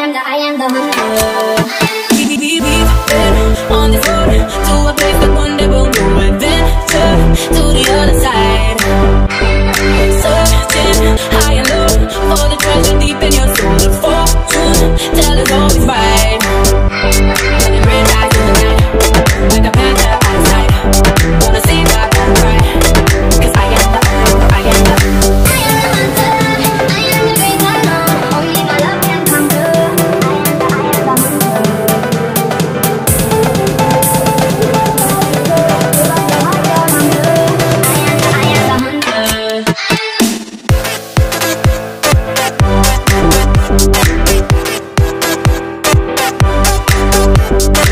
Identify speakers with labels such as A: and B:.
A: am the hunter.
B: We've been on this road to a place that one day we'll go adventure to the other side. Searching high and low for the treasure deep in your soul. The fortune teller's always right. And it red eyes in the night, like a panther out of sight. Wanna see my pride, 'cause I am the hunter, I am the hunter.
A: I am the great unknown. Only my love can come true. I am the hunter.